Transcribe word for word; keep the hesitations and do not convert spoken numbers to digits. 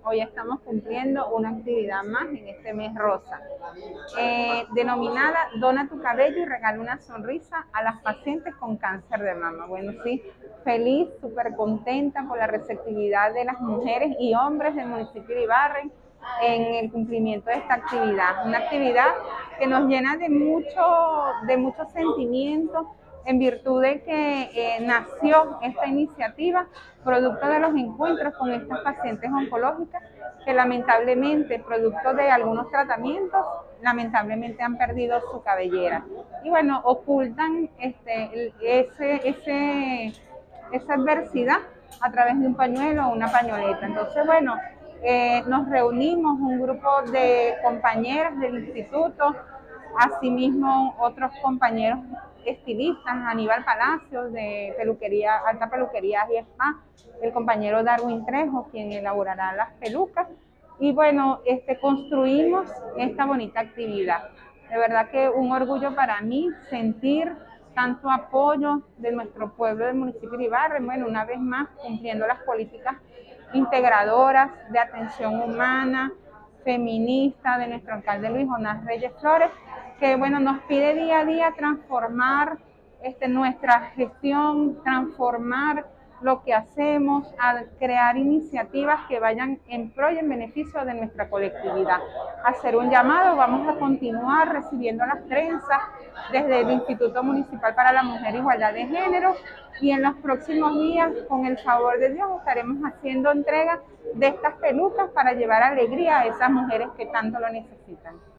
hoy estamos cumpliendo una actividad más en este mes rosa, eh, denominada Dona tu cabello y regala una sonrisa a las pacientes con cáncer de mama. Bueno, sí, feliz, súper contenta por la receptividad de las mujeres y hombres del municipio de Ibarren en el cumplimiento de esta actividad. Una actividad que nos llena de mucho, de mucho sentimiento, en virtud de que eh, nació esta iniciativa producto de los encuentros con estas pacientes oncológicas que lamentablemente, producto de algunos tratamientos, lamentablemente han perdido su cabellera. Y bueno, ocultan este, ese, ese, esa adversidad a través de un pañuelo o una pañoleta. Entonces, bueno, eh, nos reunimos un grupo de compañeras del instituto, asimismo otros compañeros estilistas, Aníbal Palacios de peluquería, Alta Peluquería y Spa, el compañero Darwin Trejo, quien elaborará las pelucas, y bueno, este, construimos esta bonita actividad. De verdad que un orgullo para mí sentir tanto apoyo de nuestro pueblo del municipio de Ibarren, bueno, una vez más cumpliendo las políticas integradoras de atención humana, feminista de nuestro alcalde Luis Jonás Reyes Flores, que bueno, nos pide día a día transformar este, nuestra gestión, transformar lo que hacemos, a crear iniciativas que vayan en pro y en beneficio de nuestra colectividad. Hacer un llamado, vamos a continuar recibiendo las trenzas desde el Instituto Municipal para la Mujer e Igualdad de Género, y en los próximos días, con el favor de Dios, estaremos haciendo entrega de estas pelucas para llevar alegría a esas mujeres que tanto lo necesitan.